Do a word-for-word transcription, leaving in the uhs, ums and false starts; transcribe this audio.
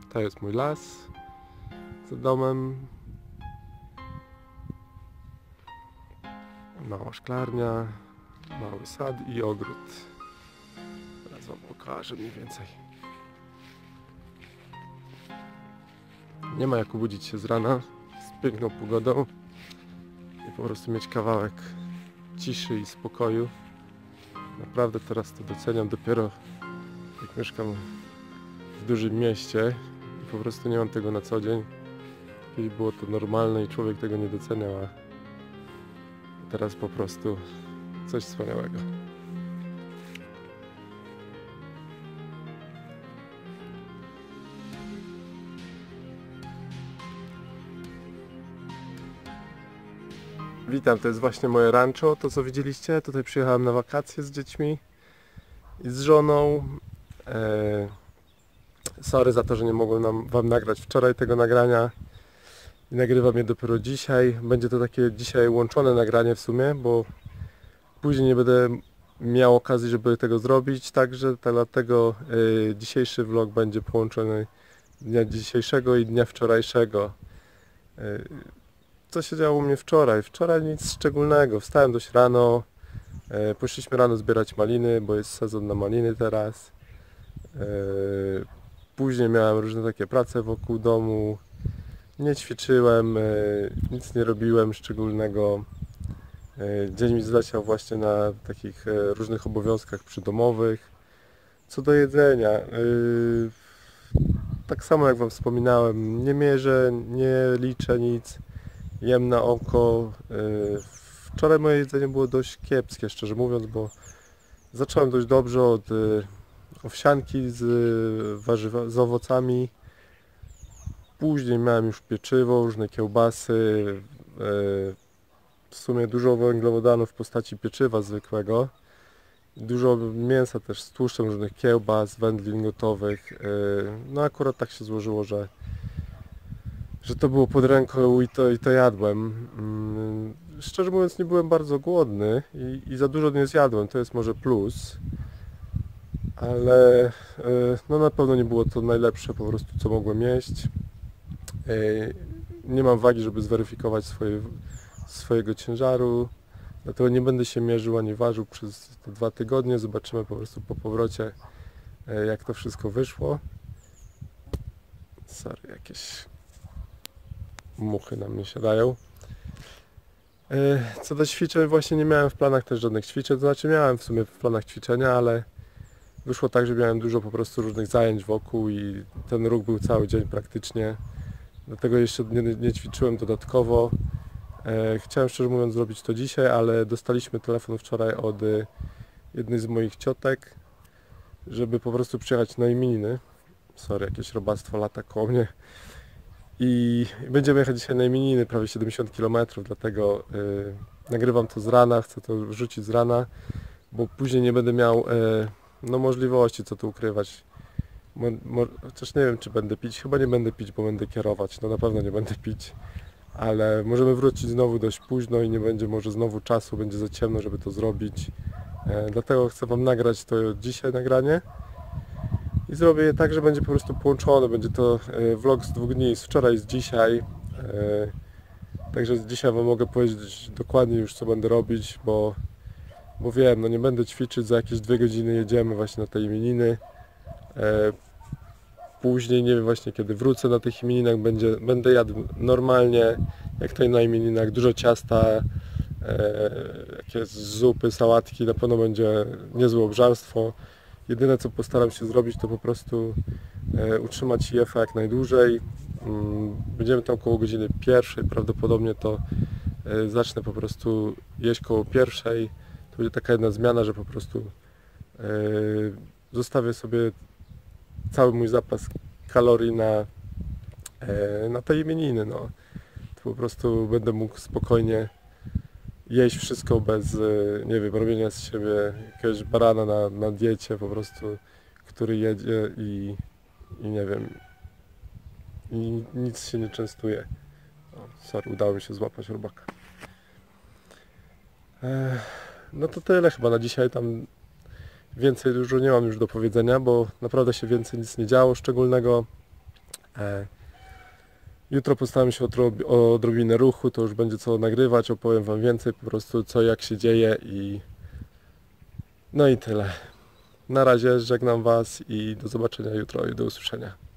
To jest mój las za domem. Mała szklarnia, mały sad i ogród. Teraz wam pokażę mniej więcej. Nie ma jak obudzić się z rana z piękną pogodą i po prostu mieć kawałek ciszy i spokoju. Naprawdę teraz to doceniam dopiero jak mieszkam w dużym mieście i po prostu nie mam tego na co dzień. Kiedyś było to normalne i człowiek tego nie doceniał, a teraz po prostu coś wspaniałego. Witam, to jest właśnie moje rancho, to co widzieliście. Tutaj przyjechałem na wakacje z dziećmi i z żoną. Eee, sorry za to, że nie mogłem nam, wam nagrać wczoraj tego nagrania i nagrywam je dopiero dzisiaj. Będzie to takie dzisiaj łączone nagranie w sumie, bo później nie będę miał okazji, żeby tego zrobić, także dlatego e, dzisiejszy vlog będzie połączony dnia dzisiejszego i dnia wczorajszego. E, Co się działo u mnie wczoraj? Wczoraj nic szczególnego. Wstałem dość rano. E, poszliśmy rano zbierać maliny, bo jest sezon na maliny teraz. E, później miałem różne takie prace wokół domu. Nie ćwiczyłem, e, nic nie robiłem szczególnego. E, dzień mi zleciał właśnie na takich e, różnych obowiązkach przydomowych. Co do jedzenia, e, tak samo jak wam wspominałem, nie mierzę, nie liczę nic. Jem na oko. Wczoraj moje jedzenie było dość kiepskie, szczerze mówiąc, bo zacząłem dość dobrze od owsianki z warzywa, z owocami. Później miałem już pieczywo, różne kiełbasy. W sumie dużo węglowodanów w postaci pieczywa zwykłego. Dużo mięsa też z tłuszczem, różnych kiełbas, wędlin gotowych. No akurat tak się złożyło, że że to było pod ręką i to, i to jadłem. Hmm, szczerze mówiąc nie byłem bardzo głodny i, i za dużo nie zjadłem, to jest może plus, ale no na pewno nie było to najlepsze po prostu co mogłem jeść. Nie mam wagi, żeby zweryfikować swoje, swojego ciężaru, dlatego nie będę się mierzył ani ważył przez te dwa tygodnie, zobaczymy po prostu po powrocie jak to wszystko wyszło. Sorry, jakieś muchy na mnie siadają. Co do ćwiczeń, właśnie nie miałem w planach też żadnych ćwiczeń, to znaczy miałem w sumie w planach ćwiczenia, ale wyszło tak, że miałem dużo po prostu różnych zajęć wokół i ten ruch był cały dzień praktycznie. Dlatego jeszcze nie, nie ćwiczyłem dodatkowo. Chciałem szczerze mówiąc zrobić to dzisiaj, ale dostaliśmy telefon wczoraj od jednej z moich ciotek, żeby po prostu przyjechać na imieniny. Sorry, jakieś robactwo lata koło mnie. I będziemy jechać dzisiaj na imieniny, prawie siedemdziesiąt kilometrów, dlatego yy, nagrywam to z rana, chcę to wrzucić z rana, bo później nie będę miał yy, no, możliwości co tu ukrywać. Mo, mo, chociaż nie wiem czy będę pić, chyba nie będę pić, bo będę kierować, no na pewno nie będę pić, ale możemy wrócić znowu dość późno i nie będzie może znowu czasu, będzie za ciemno, żeby to zrobić. Yy, dlatego chcę wam nagrać to dzisiaj nagranie. I zrobię je tak, że będzie po prostu połączone, będzie to vlog z dwóch dni, z wczoraj i z dzisiaj. Także dzisiaj wam mogę powiedzieć dokładnie już co będę robić, bo, bo wiem, no nie będę ćwiczyć, za jakieś dwie godziny jedziemy właśnie na te imieniny. Później nie wiem właśnie kiedy wrócę na tych imieninach, będzie, będę jadł normalnie, jak to na imieninach, dużo ciasta, jakieś zupy, sałatki, na pewno będzie niezłe obżarstwo. Jedyne co postaram się zrobić to po prostu e, utrzymać jefa jak najdłużej. Mm, będziemy tam koło godziny pierwszej, prawdopodobnie to e, zacznę po prostu jeść koło pierwszej. To będzie taka jedna zmiana, że po prostu e, zostawię sobie cały mój zapas kalorii na, e, na te imieniny. No. To po prostu będę mógł spokojnie jeść wszystko bez, nie wiem, robienia z siebie jakiegoś barana na, na diecie po prostu, który jedzie i, i nie wiem, i nic się nie częstuje. O, sorry, udało mi się złapać robaka. Ech, no to tyle chyba na dzisiaj, tam więcej dużo nie mam już do powiedzenia, bo naprawdę się więcej nic nie działo szczególnego. E, Jutro postaram się odrob- o odrobinę ruchu, to już będzie co nagrywać, opowiem Wam więcej po prostu co jak się dzieje i no i tyle. Na razie żegnam Was i do zobaczenia jutro i do usłyszenia.